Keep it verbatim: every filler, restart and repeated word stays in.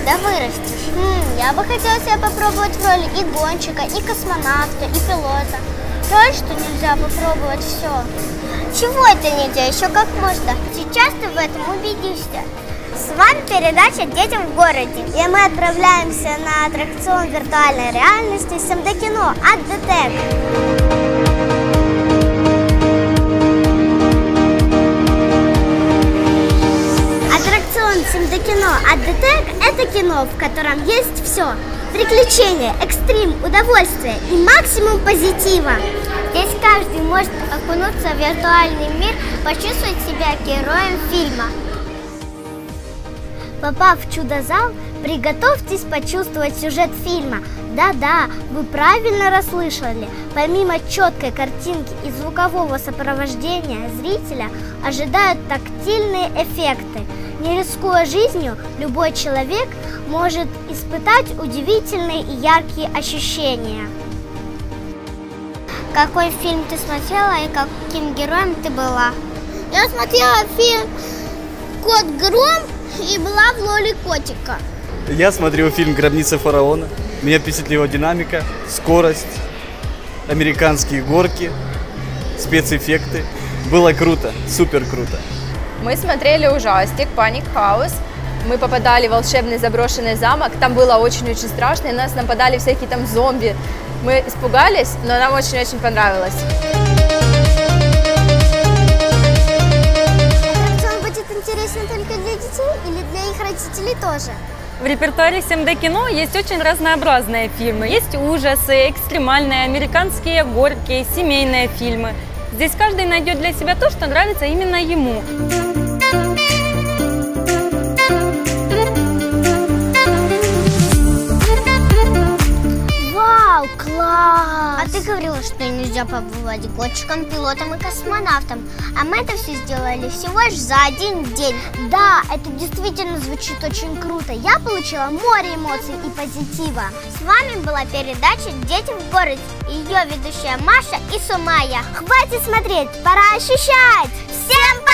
когда вырастешь? Хм, я бы хотела себя попробовать в роли и гонщика, и космонавта, и пилота. Жаль, что нельзя попробовать все. Чего это нельзя? Еще как можно. Сейчас ты в этом убедишься. С вами передача «Детям в городе». И мы отправляемся на аттракцион виртуальной реальности СМД-кино от ДТЭК. Аттракцион СМД-кино от ДТЭК – это кино, в котором есть все. Приключения, экстрим, удовольствие и максимум позитива. Здесь каждый может окунуться в виртуальный мир, почувствовать себя героем фильма. Попав в чудо-зал, приготовьтесь почувствовать сюжет фильма. Да-да, вы правильно расслышали. Помимо четкой картинки и звукового сопровождения, зрителя ожидают тактильные эффекты. Не рискуя жизнью, любой человек может испытать удивительные и яркие ощущения. Какой фильм ты смотрела и каким героем ты была? Я смотрела фильм «Кот Гром» и была в роли котика. Я смотрел фильм «Гробница фараона». Меня впечатлила динамика, скорость, американские горки, спецэффекты. Было круто, супер круто. Мы смотрели ужастик «Паник Хаус». Мы попадали в волшебный заброшенный замок. Там было очень-очень страшно, и на нас нападали всякие там зомби. Мы испугались, но нам очень-очень понравилось. Аттракцион будет интересен только для детей или для их родителей тоже? В репертуаре СМД-кино есть очень разнообразные фильмы. Есть ужасы, экстремальные, американские горки, семейные фильмы. Здесь каждый найдет для себя то, что нравится именно ему. Вау, класс! А ты говорила, что нельзя побывать гонщиком, пилотом и космонавтом. А мы это все сделали всего лишь за один день. Да, это действительно звучит очень круто. Я получила море эмоций и позитива. С вами была передача «Дети в городе». Ее ведущая Маша и Сумая. Хватит смотреть, пора ощущать! Всем пока!